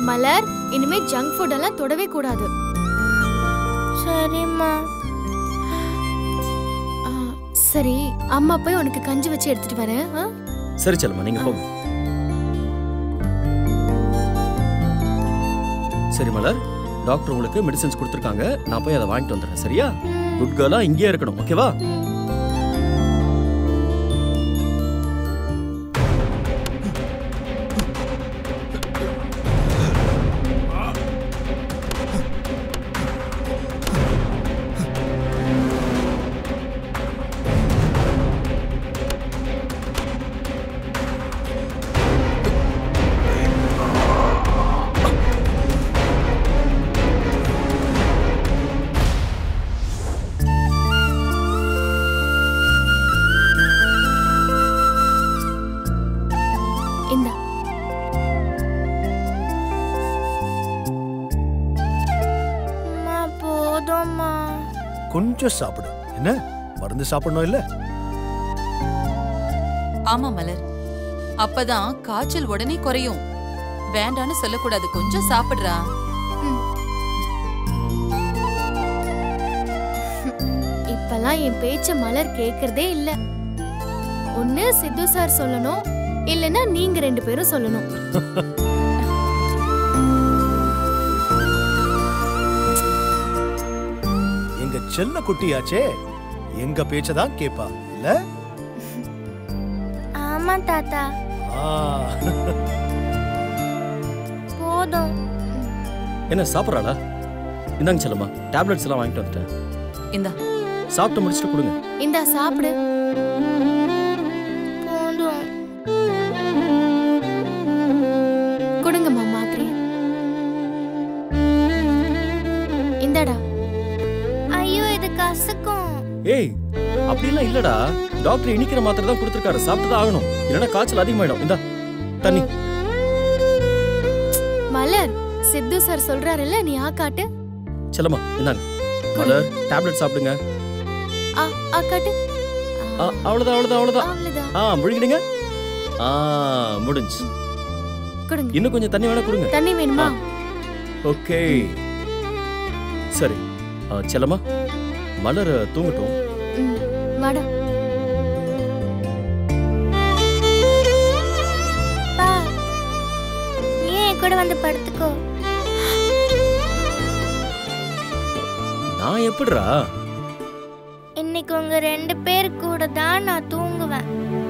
மலர், இனிமே junk food எல்லாம் தொடவே கூடாது. சரிம்மா. சரி, அம்மா போய் உனக்கு கஞ்சி வச்சு எடுத்துட்டு வரேன். சரி செல்லம்மா, நீங்க போங்க. சரி மலர், டாக்டர் உங்களுக்கு மெடிசன்ஸ் கொடுத்துருக்காங்க. நான் போய் அதை வாங்கிட்டு வந்துடுறேன். சரியா? குட் கேர்லா இங்கேயே இருக்கணும். ஓகேவா? கொஞ்சம் சாப்பிடு. என்ன மருந்து சாப்பிடணும் இல்ல? ஆமா மலர், அப்பதான் காய்ச்சல் உடனே குறையும். வேண்டான்னு சொல்லக்கூடாது, கொஞ்சம் சாப்பிடுறா. இப்பெல்லாம் என் பேச்ச மலர் கேக்குறதே இல்ல. ஒண்ணு சித்து சார் சொல்லணும், இல்லனா நீங்க 2 பேரும் சொல்லணும். செல்ல குட்டியாச்சே, எங்க பேச்சதான் கேப்பா இல்ல? ஆமா தாத்தா. போதும். என்ன சாப்பிடறாளா? இந்தாங்க செல்லம்மா, டேப்லெட்ஸ் எல்லாம் வாங்கிட்டு வந்துட்டேன். இந்தா சாப்பிட்டு முடிச்சுட்டு கொடுங்க. இந்தா சாப்பிடு. போதும். கொடுங்கம்மா மாத்திரை. இந்தடா. ஐயோ, இது கசக்கும். ஏய், அப்படிலாம் இல்லடா. டாக்டர் இனிக்கிற மாத்திரை தான் கொடுத்திருக்காரு. சாப்பிட்டு ஆகணும், இல்லனா காய்ச்சல் அதிகமாயிடும். இந்தா தண்ணி. மலர், சித்து சார் சொல்றாருல்ல, நீ ஆகாட்டு. செல்லம்மா இந்தாங்க. மலர், டேப்லெட் சாப்பிடுங்க. ஆகாட்டு. அவ்வளவுதான். முழுங்கிடுங்க. முடிஞ்சு. கொடுங்க. இன்னும் கொஞ்சம் தண்ணி வேணா கொடுங்க. தண்ணி வேணுமா? ஓகே. சரி செல்லம்மா, மலர் தூங்கட்டும். வாடா. நீ கூட வந்து படுத்துக்கோ. நான் எப்படிடா? இன்னைக்கு உங்க 2 பேர் கூட தான் நான் தூங்குவேன்.